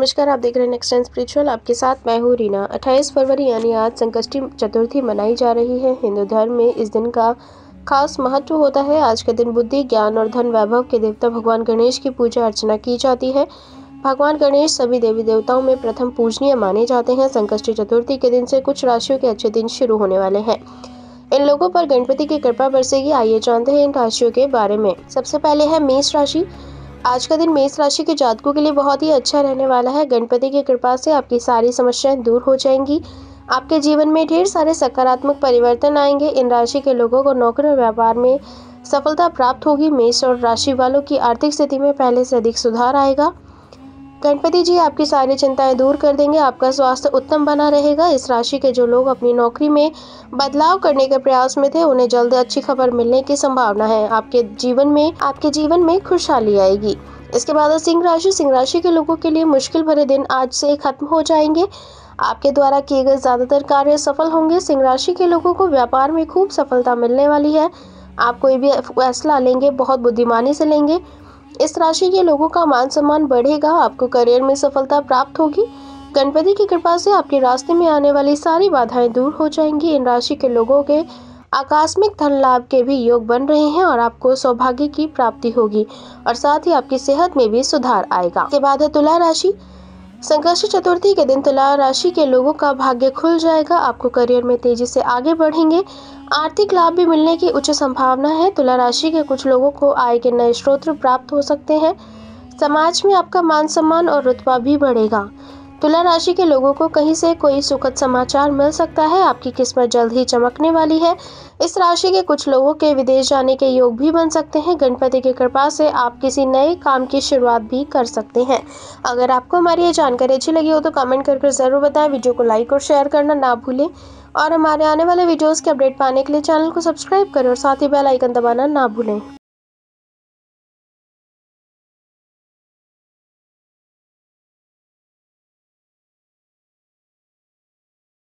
नमस्कार, आप देख रहे हैं नेक्स्ट टाइम स्पिरिचुअल। आपके साथ मैं हूँ रीना। 28 फरवरी यानी आज संकष्टी चतुर्थी मनाई जा रही है। हिंदू धर्म में इस दिन का खास महत्व होता है। आज के दिन बुद्धि, ज्ञान और धन वैभव के देवता भगवान गणेश की पूजा अर्चना की जाती है। भगवान गणेश सभी देवी देवताओं में प्रथम पूजनीय माने जाते हैं। संकष्टी चतुर्थी के दिन से कुछ राशियों के अच्छे दिन शुरू होने वाले हैं। इन लोगों पर गणपति की कृपा बरसेगी। आइए जानते हैं इन राशियों के बारे में। सबसे पहले है मेष राशि। आज का दिन मेष राशि के जातकों के लिए बहुत ही अच्छा रहने वाला है। गणपति की कृपा से आपकी सारी समस्याएं दूर हो जाएंगी। आपके जीवन में ढेर सारे सकारात्मक परिवर्तन आएंगे। इन राशि के लोगों को नौकरी और व्यापार में सफलता प्राप्त होगी। मेष और राशि वालों की आर्थिक स्थिति में पहले से अधिक सुधार आएगा। गणपति जी आपकी सारी चिंताएं दूर कर देंगे। आपका स्वास्थ्य उत्तम बना रहेगा। इस राशि के जो लोग अपनी नौकरी में बदलाव करने के प्रयास में थे, उन्हें जल्द अच्छी खबर मिलने की संभावना है। आपके जीवन में खुशहाली आएगी। इसके बाद सिंह राशि के लोगों के लिए मुश्किल भरे दिन आज से खत्म हो जाएंगे। आपके द्वारा किए गए ज्यादातर कार्य सफल होंगे। सिंह राशि के लोगों को व्यापार में खूब सफलता मिलने वाली है। आप कोई भी फैसला लेंगे, बहुत बुद्धिमानी से लेंगे। इस राशि के लोगों का मान सम्मान बढ़ेगा। आपको करियर में सफलता प्राप्त होगी। गणपति की कृपा से आपके रास्ते में आने वाली सारी बाधाएं दूर हो जाएंगी। इन राशि के लोगों के आकस्मिक धन लाभ के भी योग बन रहे हैं और आपको सौभाग्य की प्राप्ति होगी और साथ ही आपकी सेहत में भी सुधार आएगा। इसके बाद है तुला राशि। संकष्टी चतुर्थी के दिन तुला राशि के लोगों का भाग्य खुल जाएगा। आपको करियर में तेजी से आगे बढ़ेंगे। आर्थिक लाभ भी मिलने की उच्च संभावना है। तुला राशि के कुछ लोगों को आय के नए स्रोत प्राप्त हो सकते हैं। समाज में आपका मान सम्मान और रुतबा भी बढ़ेगा। तुला राशि के लोगों को कहीं से कोई सुखद समाचार मिल सकता है। आपकी किस्मत जल्द ही चमकने वाली है। इस राशि के कुछ लोगों के विदेश जाने के योग भी बन सकते हैं। गणपति की कृपा से आप किसी नए काम की शुरुआत भी कर सकते हैं। अगर आपको हमारी ये जानकारी अच्छी लगी हो तो कमेंट करके जरूर बताएं। वीडियो को लाइक और शेयर करना ना भूलें और हमारे आने वाले वीडियोस के अपडेट पाने के लिए चैनल को सब्सक्राइब करें और साथ ही बेल आइकन दबाना ना भूलें।